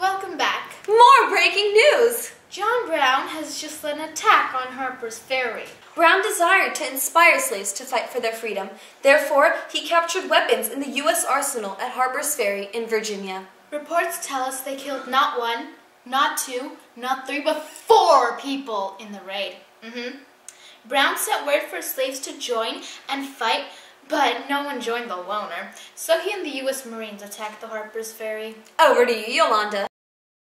welcome back. More breaking news! John Brown has just led an attack on Harper's Ferry. Brown desired to inspire slaves to fight for their freedom. Therefore, he captured weapons in the U.S. arsenal at Harper's Ferry in Virginia. Reports tell us they killed not one, not two, not three, but 4 people in the raid. Brown sent word for slaves to join and fight, but no one joined the loner. So he and the U.S. Marines attacked the Harper's Ferry. Over to you, Yolanda.